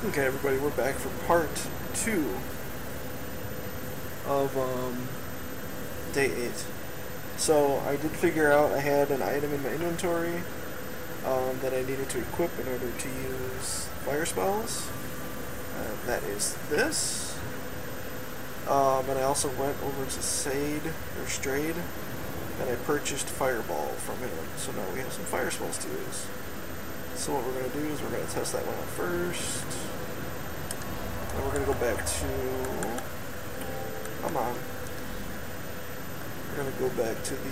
Okay, everybody, we're back for part 2 of day 8. So I did figure out I had an item in my inventory that I needed to equip in order to use fire spells. That is this. And I also went over to Strayed, and I purchased Fireball from him. So now we have some fire spells to use. So what we're going to do is we're going to test that one out first. And we're going to go back to... Come on. We're going to go back to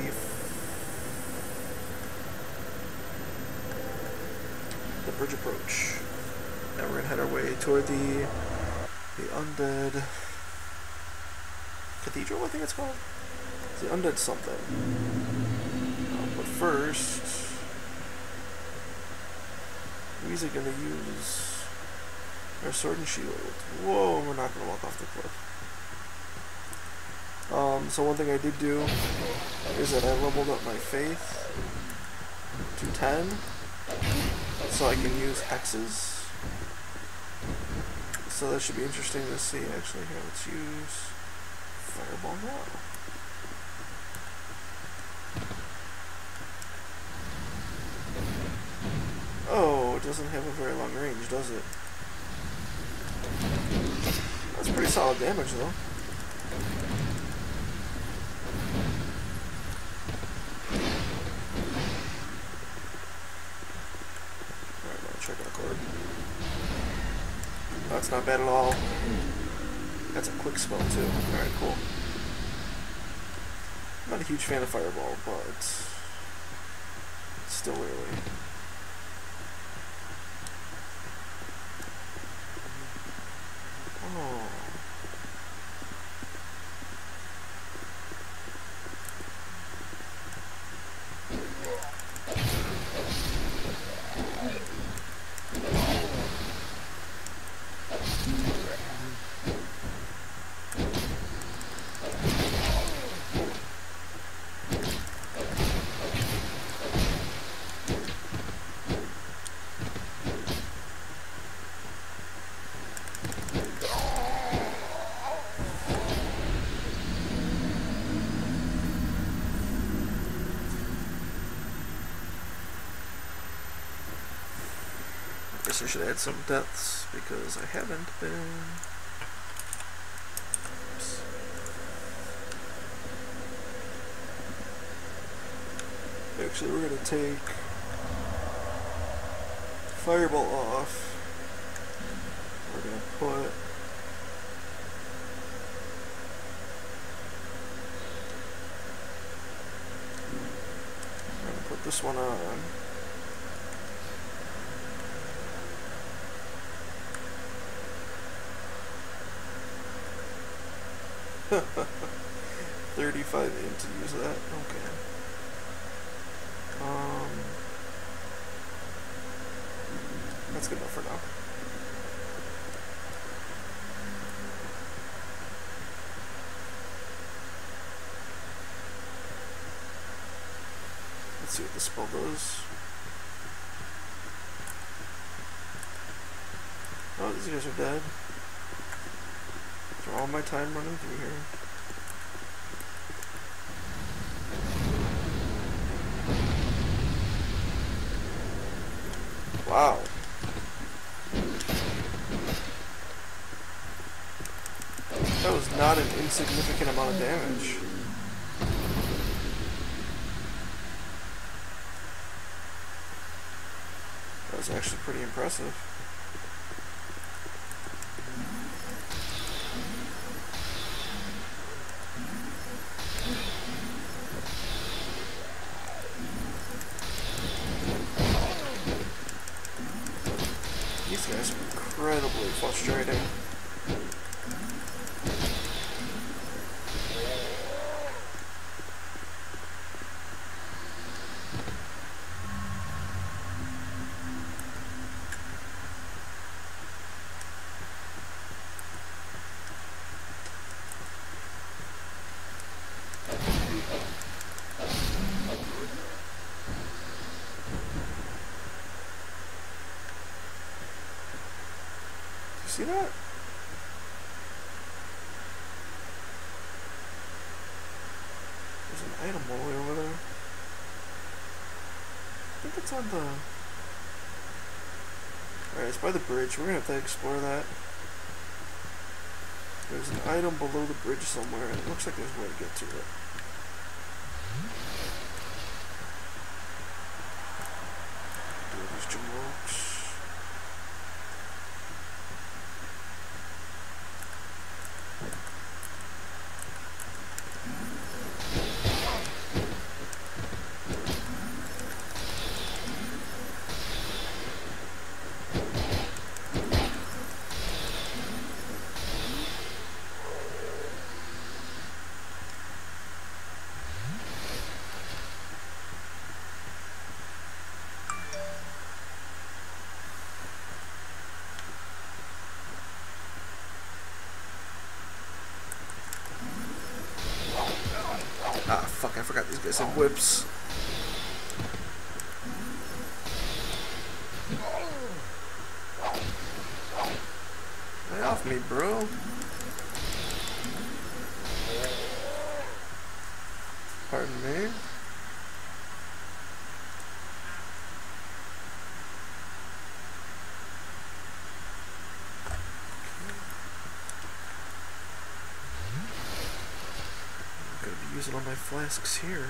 the bridge approach. Now we're going to head our way toward the undead cathedral, I think it's called. The undead something. But first, we're going to use our sword and shield. Whoa, we're not going to walk off the cliff. So one thing I did do is that I leveled up my faith to 10, so I can use hexes. So that should be interesting to see. Actually, here, let's use Fireball now. Oh, it doesn't have a very long range, does it? That's pretty solid damage, though. Alright, now check our cord. That's not bad at all. That's a quick spell, too. Alright, cool. I'm not a huge fan of Fireball, but it's still early. Oh. I guess I should add some deaths because I haven't been. Oops. Actually, we're gonna take Fireball off. We're gonna put this one on. 35 in to use that. Okay. That's good enough for now. Let's see what the spell does. Oh, these guys are dead. After all my time running through here. Wow. That was not an insignificant amount of damage. That was actually pretty impressive. These guys are incredibly frustrating. See that? There's an item all the way over there. I think it's on the... Alright, it's by the bridge. We're gonna have to explore that. There's an item below the bridge somewhere, and it looks like there's a way to get to it. Do these gym ropes. Ah, fuck, I forgot these guys have whips. Lay off me, bro. Pardon me. Using all my flasks here.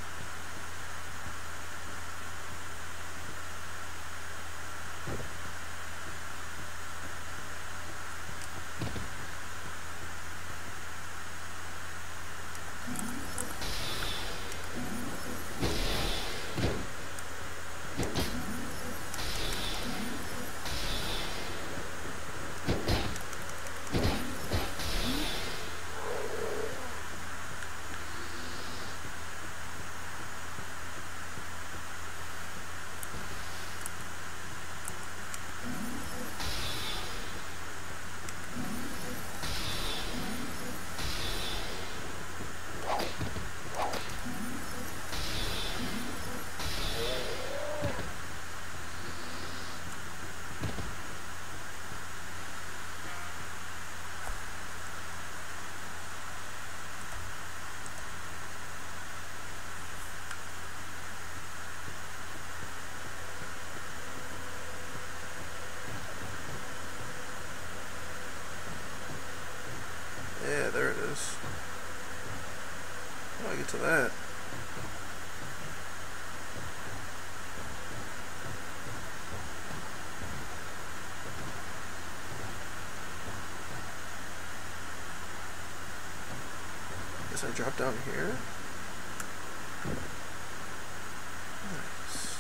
Yeah, there it is. How do I get to that? Guess I drop down here. Nice.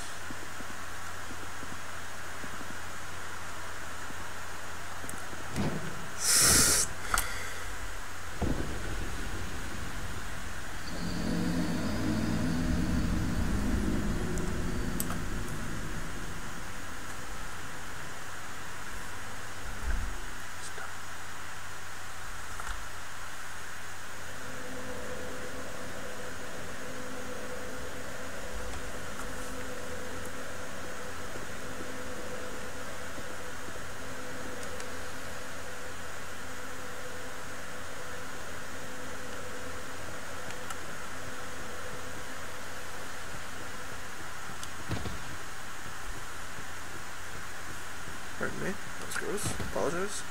Pardon me, that was gross. Apologize.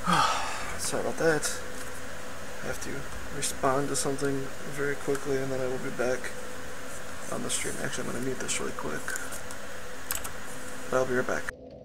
Sorry about that. I have to respond to something very quickly and then I will be back on the stream. Actually, I'm going to mute this really quick. But I'll be right back.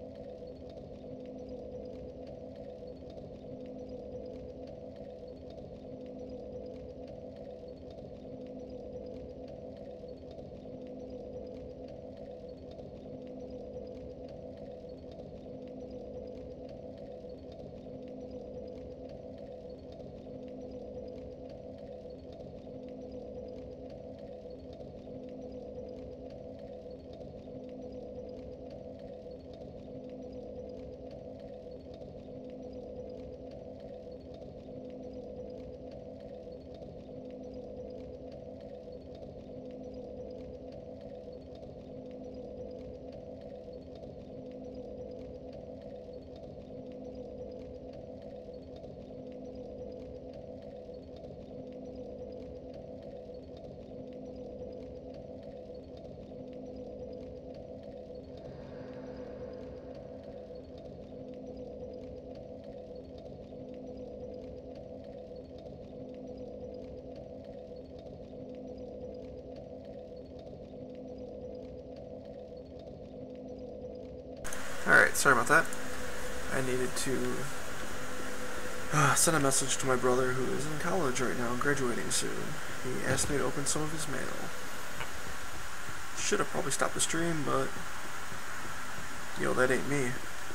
Alright, sorry about that. I needed to send a message to my brother who is in college right now, graduating soon. He asked me to open some of his mail. Should have probably stopped the stream, but yo, that ain't me.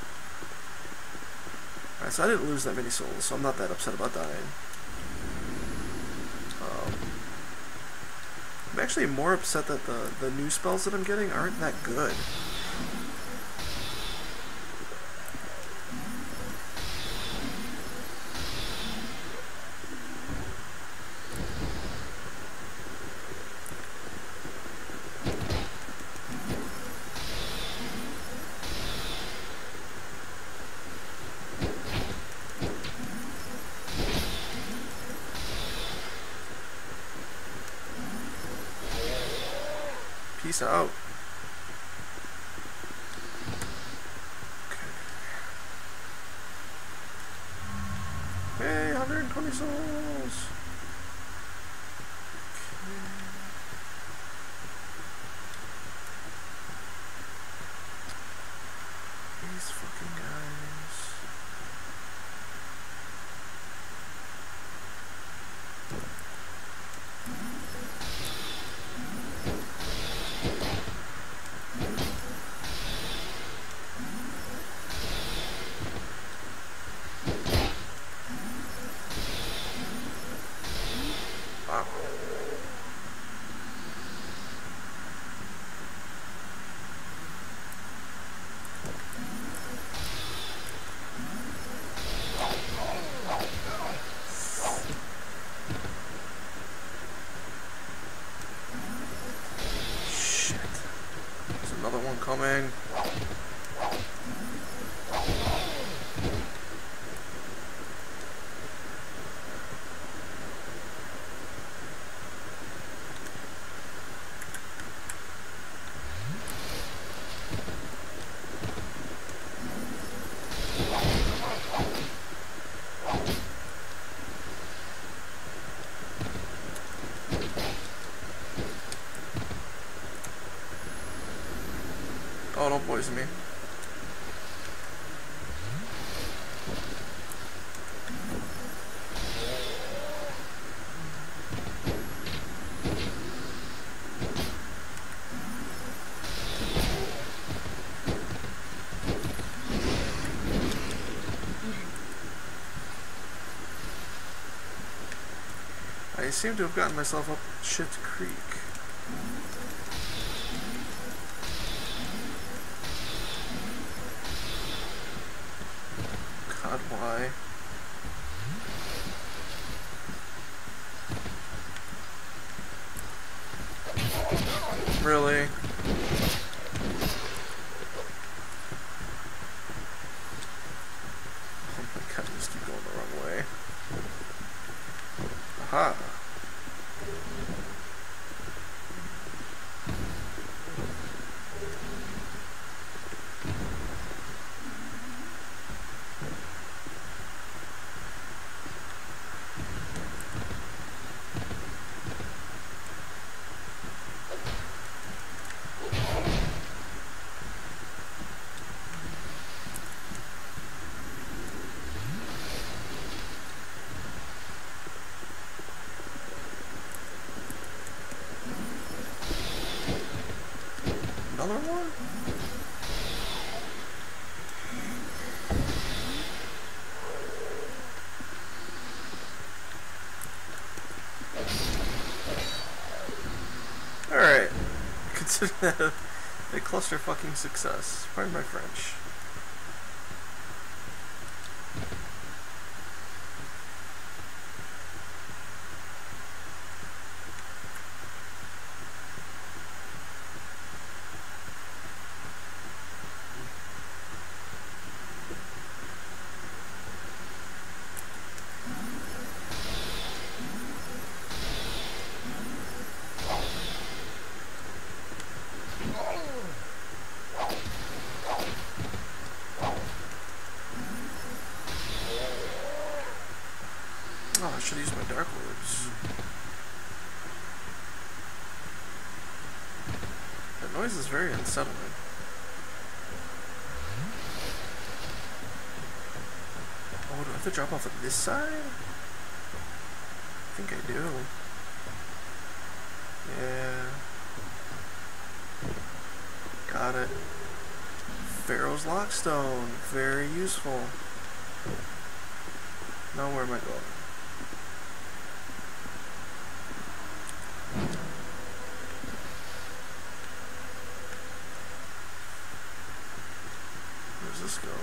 Alright, so I didn't lose that many souls, so I'm not that upset about dying. I'm actually more upset that the new spells that I'm getting aren't that good. Peace out. Okay. Hey, 120 souls. Okay. These fucking guys. Coming. Oh, don't poison me. I seem to have gotten myself up shit creek. God, why? Really? Oh my god, I just keep going the wrong way. Aha! another one? Alright. Consider that a cluster fucking success. Pardon my French. Oh, I should use my Dark Orbs. That noise is very unsettling. Oh, do I have to drop off of this side? I think I do. Yeah. Got it. Pharaoh's Lockstone. Very useful. Now where am I going? Where's this go?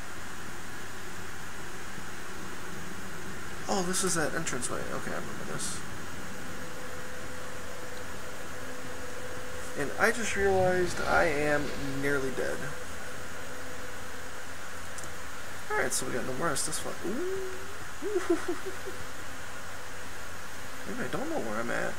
Oh, this is that entranceway. Okay, I remember this. And I just realized I am nearly dead. Alright, so we got no more Estus fun. Maybe I don't know where I'm at.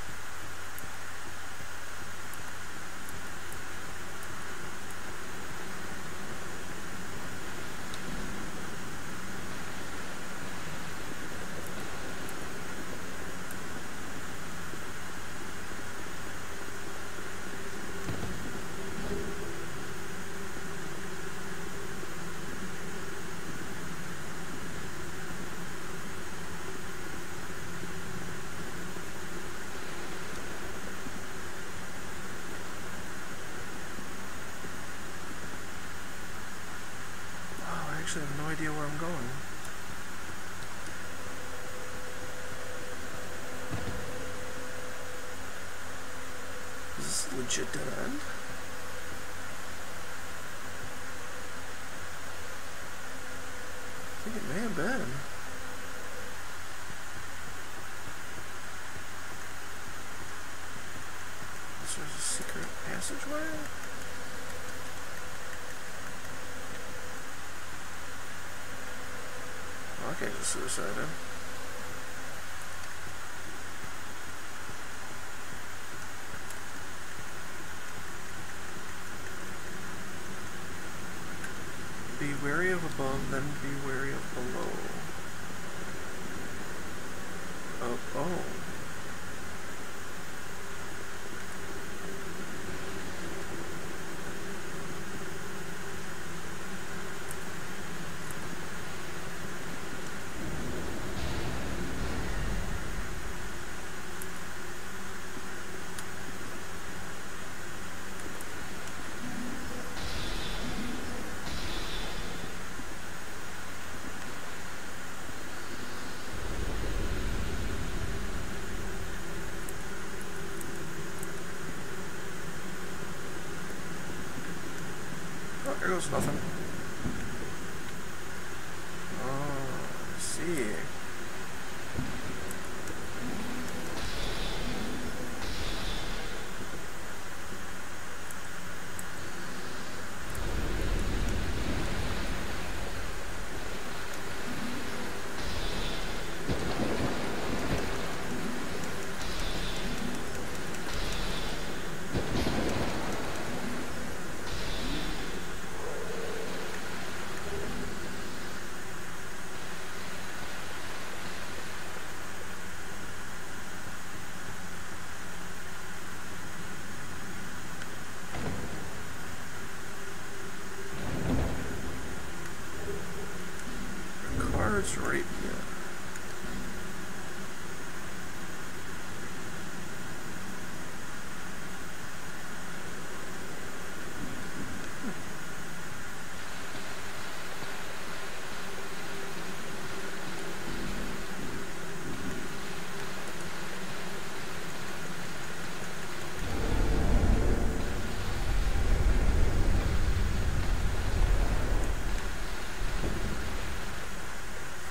I have no idea where I'm going. Is this a legit dead end? I think it may have been. Is there a secret passageway? Okay, just suicided. Be wary of above, then be wary of below. Oh. Oh, there goes nothing. Oh, I see. Cards right here.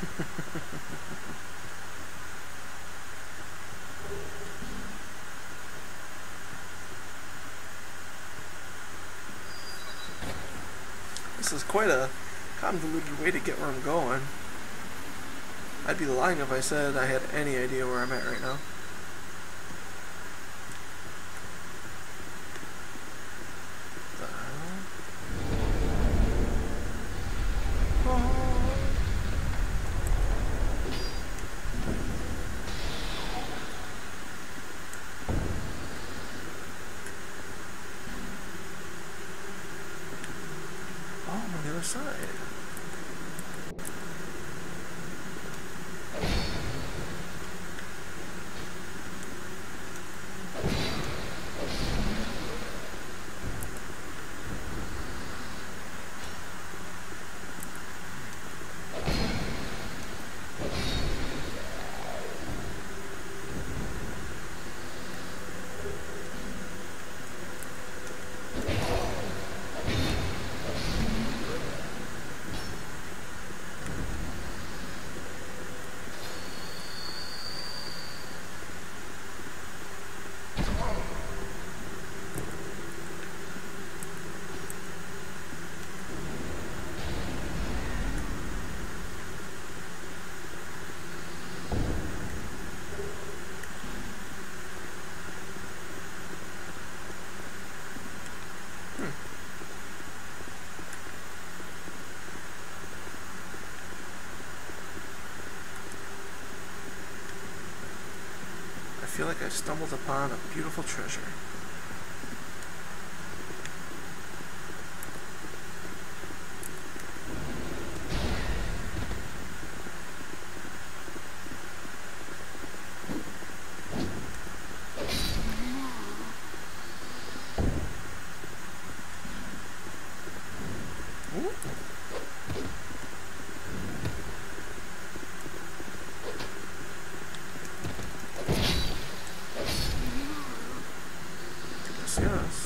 This is quite a convoluted way to get where I'm going. I'd be lying if I said I had any idea where I'm at right now. Side. I feel like I stumbled upon a beautiful treasure. Yes.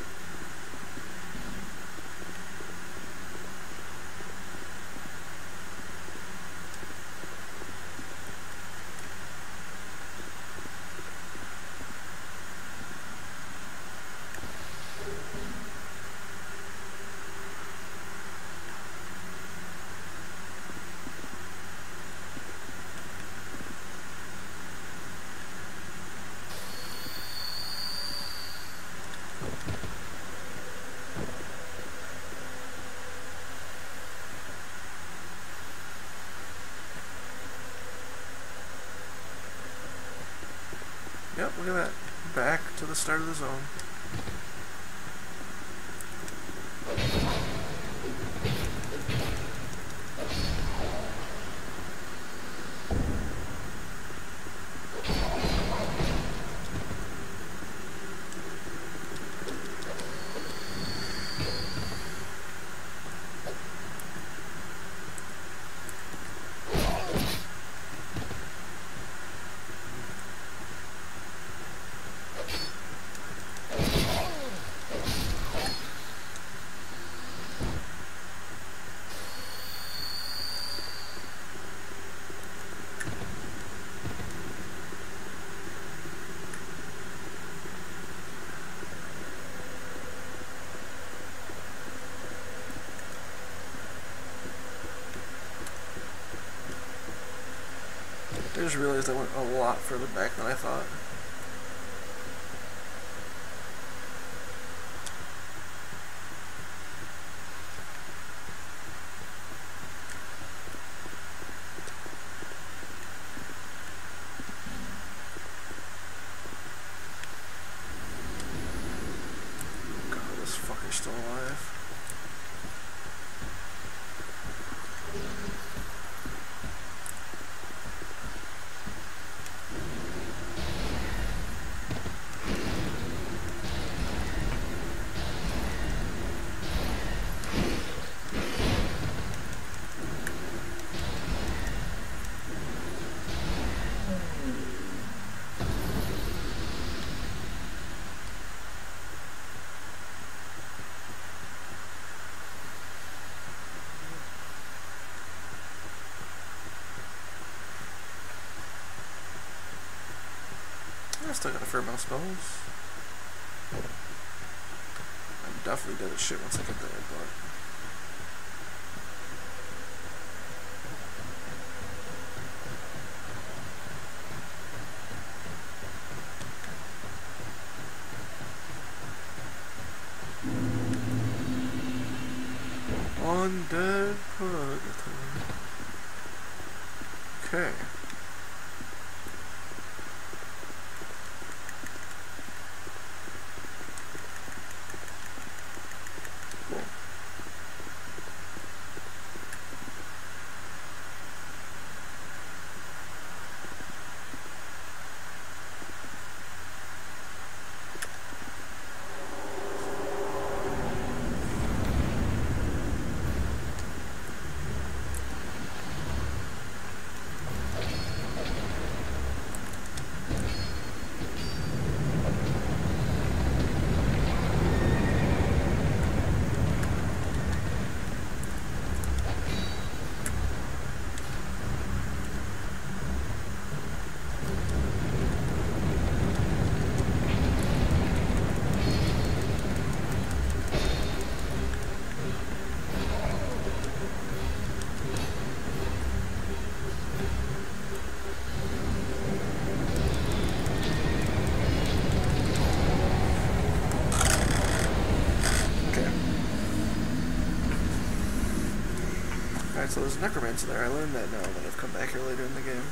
Yep, look at that. Back to the start of the zone. I just realized I went a lot further back than I thought. God, this fucker's still alive. still got a fair amount of spells. I'm definitely dead as shit once I get there, but... Undead Purgatory. Okay. Cool. Alright, so there's a necromancer there. I learned that now that I've come back here later in the game.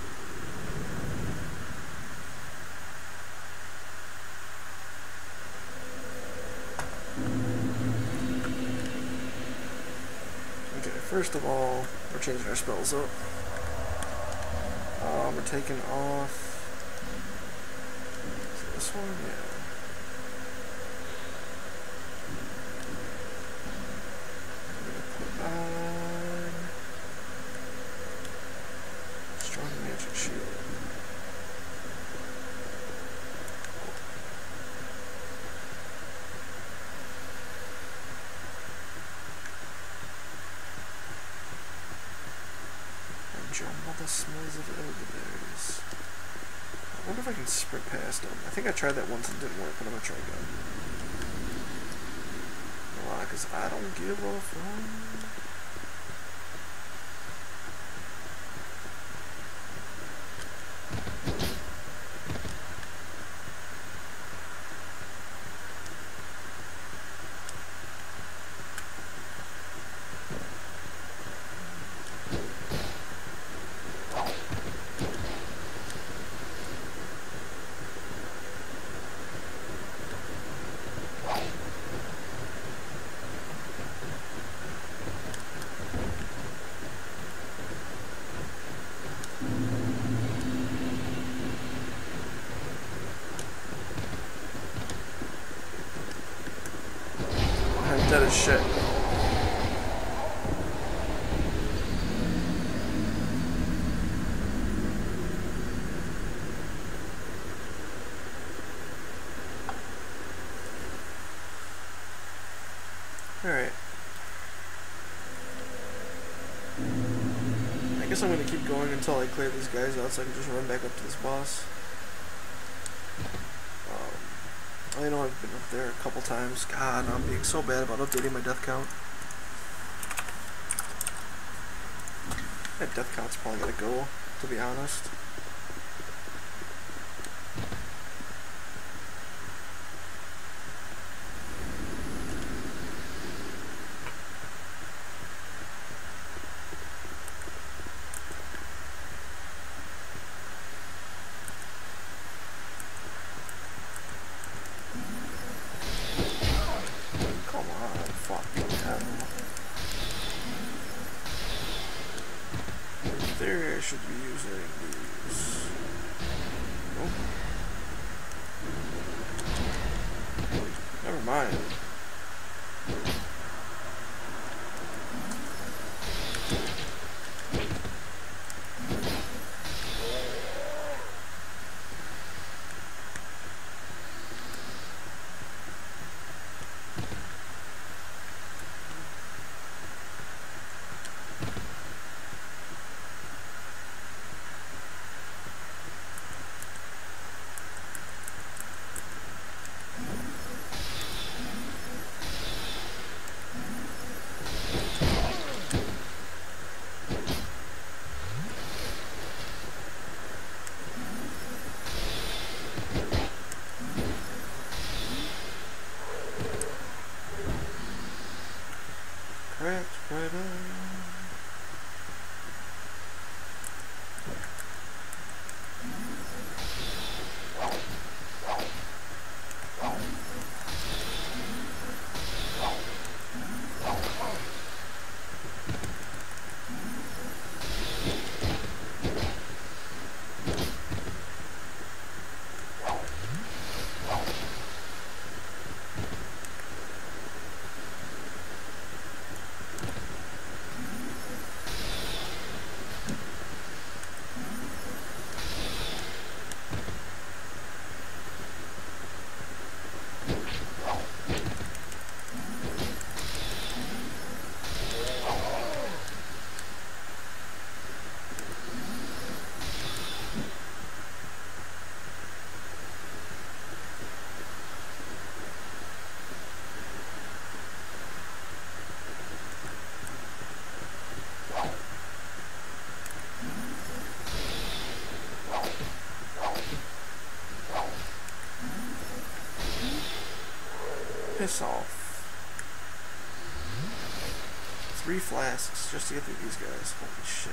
Okay, first of all, we're changing our spells up. We're taking off... Is it this one? Yeah. Jumble the smells of elderberries. I wonder if I can sprint past them. I think I tried that once and it didn't work, but I'm gonna try again. Why? Because I don't give a fuck. Dead as shit. Alright. I guess I'm gonna keep going until I clear these guys out so I can just run back up to this boss. I know I've been up there a couple times. God, I'm being so bad about updating my death count. That death count's probably gotta go, to be honest. There I should be using these. Nope. Never mind. piss off. 3 flasks just to get through these guys. Holy shit.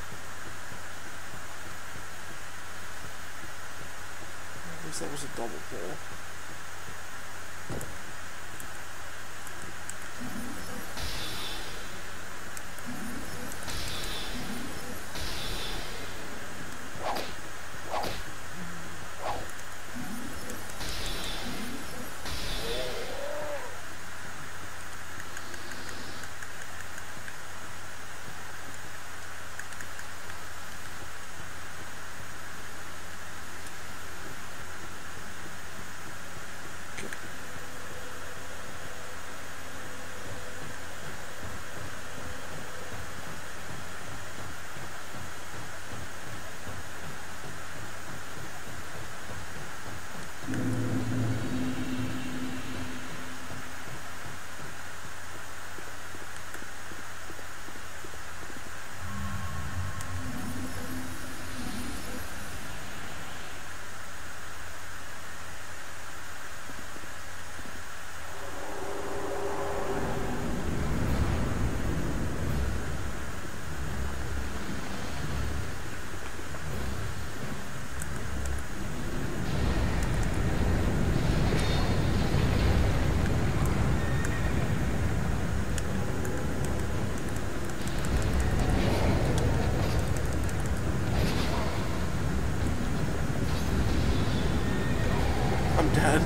At least that was a double pull. I'm dead.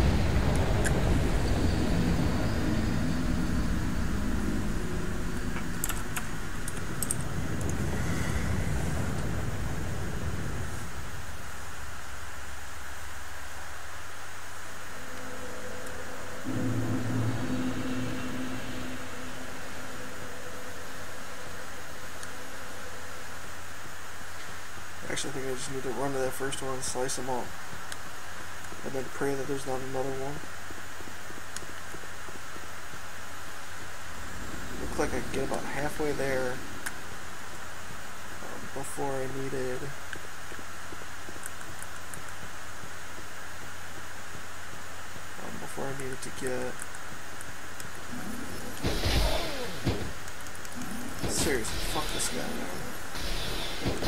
Actually, I think I just need to run to that first one and slice them all. And then pray that there's not another one. Looks like I can get about halfway there before I needed to get. Seriously, fuck this guy now.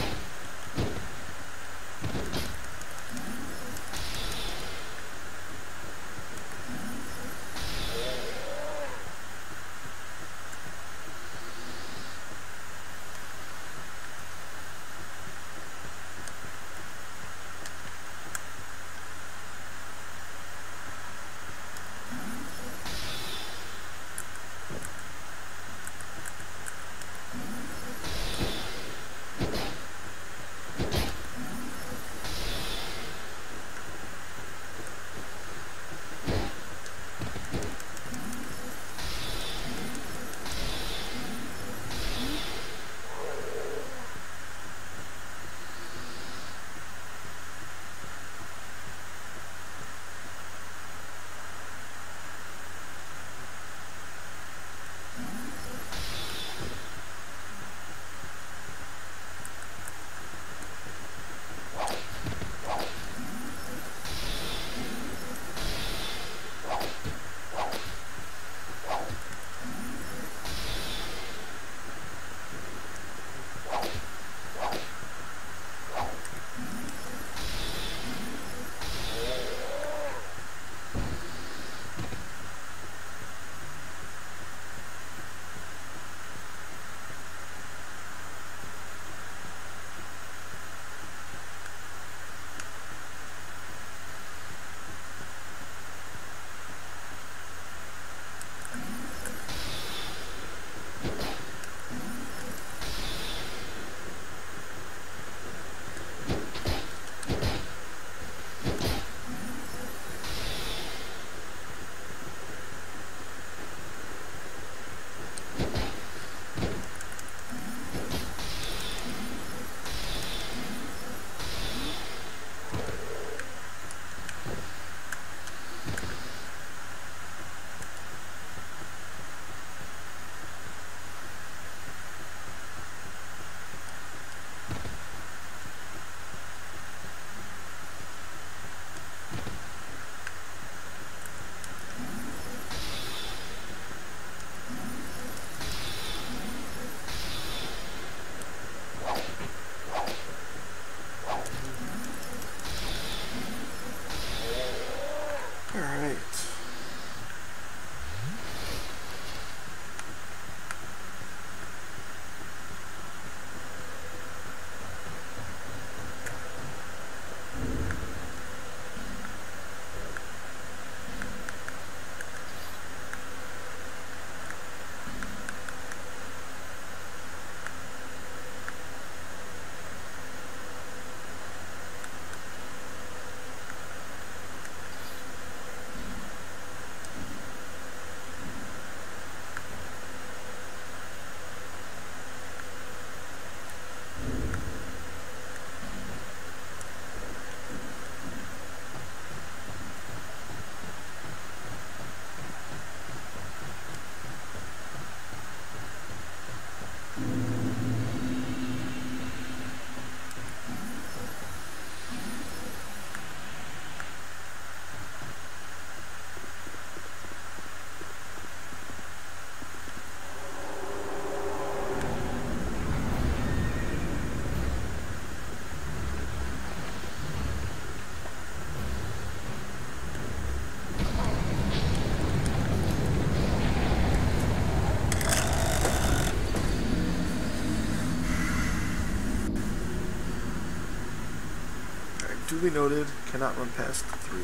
Duly noted, cannot run past 3.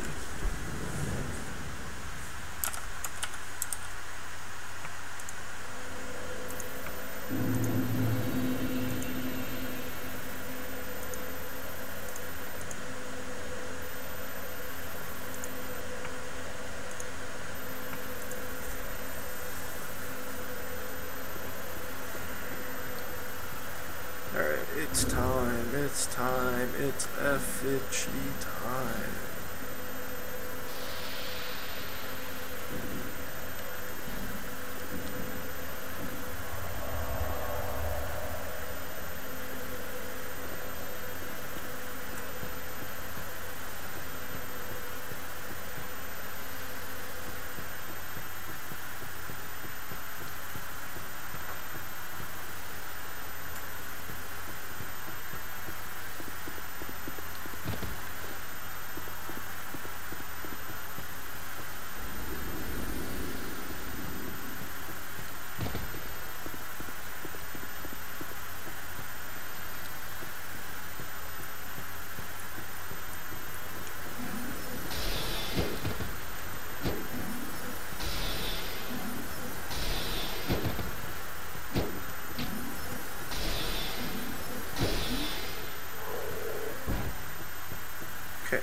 Alright, it's time, it's effigy time. Okay.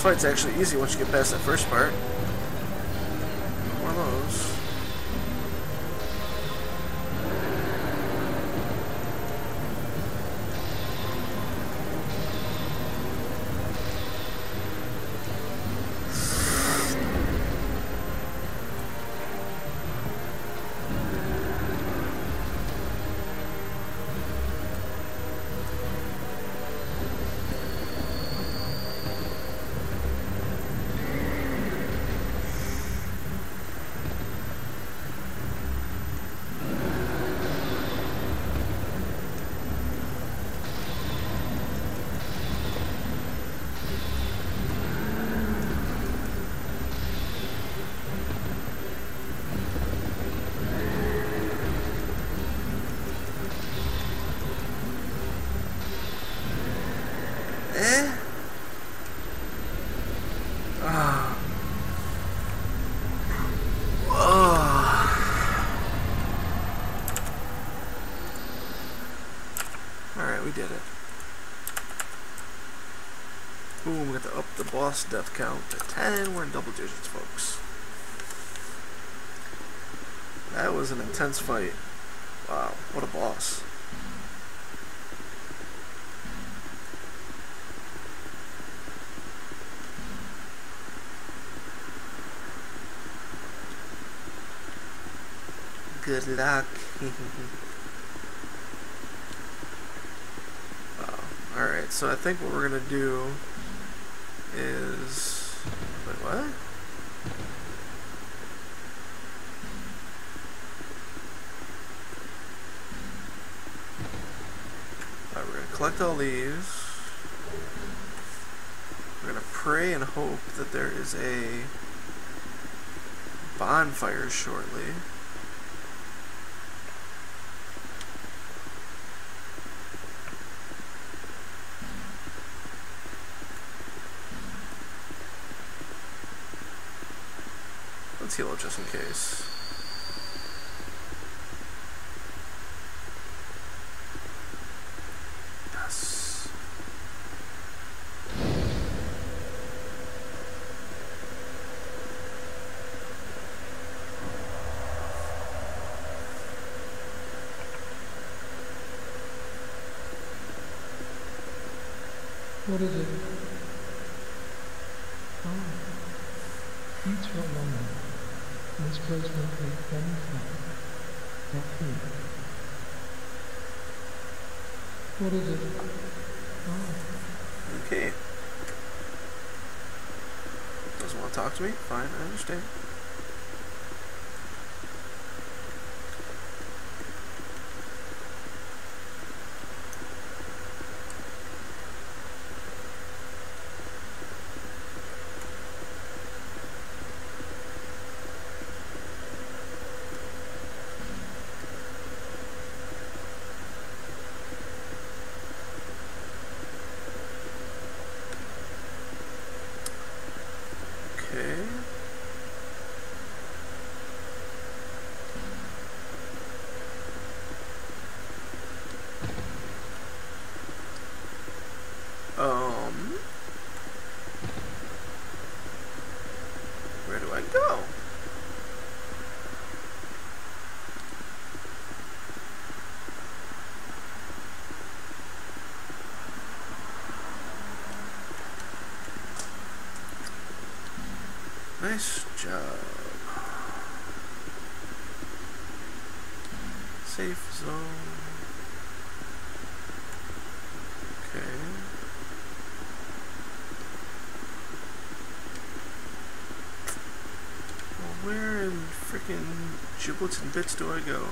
fight's actually easy once you get past that first part. More of those. Alright, we did it. Boom, we got to up the boss death count to 10. We're in double digits, folks. That was an intense fight. Wow, what a boss. Good luck. Alright, so I think what we're gonna do is... Wait, what? Alright, we're gonna collect all these. We're gonna pray and hope that there is a bonfire shortly. Let's heal it just in case. Yes. What is it? Oh, thanks for a moment. This place won't be anything but food. What is it? Oh. Okay. Doesn't want to talk to me? Fine, I understand. Where do I go? Nice job. Safe zone. Okay. Where in frickin' giblets and bits do I go?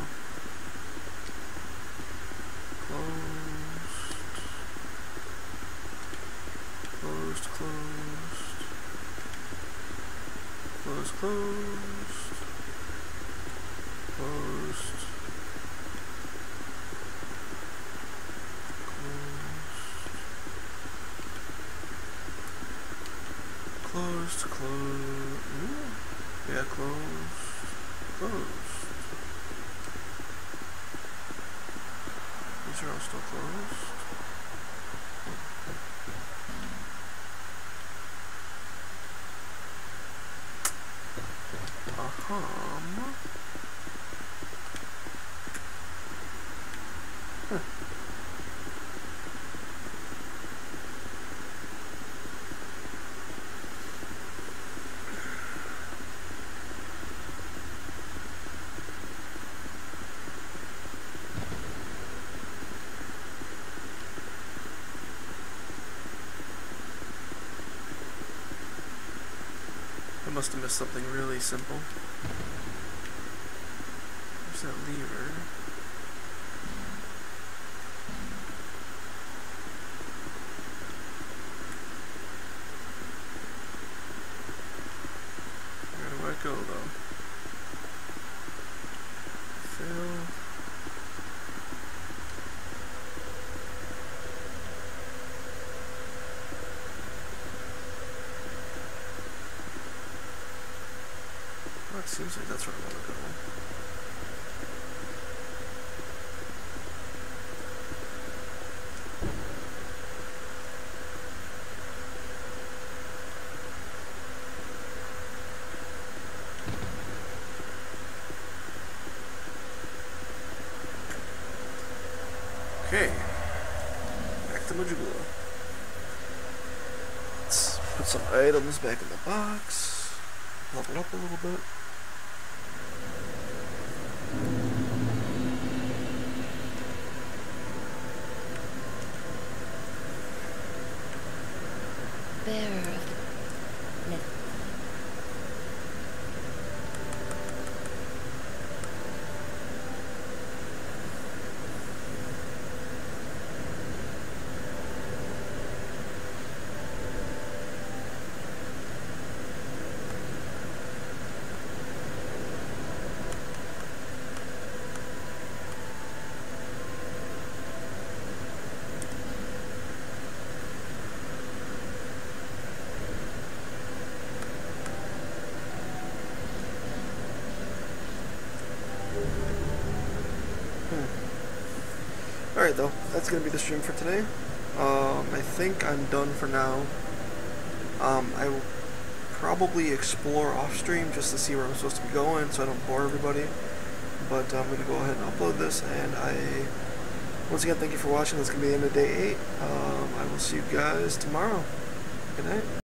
Closed. Closed, closed. Closed, closed. Closed. Closed, closed. Yeah, closed. Closed. These are all still closed. Huh. I must have missed something really simple. There's that lever. Where do I go though? Fill. Well, it seems like that's where I want to go. Okay, back to Majula. Let's put some items back in the box, level up a little bit. Bearer of the myth. Alright though, that's going to be the stream for today. I think I'm done for now. I will probably explore off stream just to see where I'm supposed to be going so I don't bore everybody. But I'm going to go ahead and upload this, and once again, thank you for watching. That's going to be the end of day 8. I will see you guys tomorrow. Good night.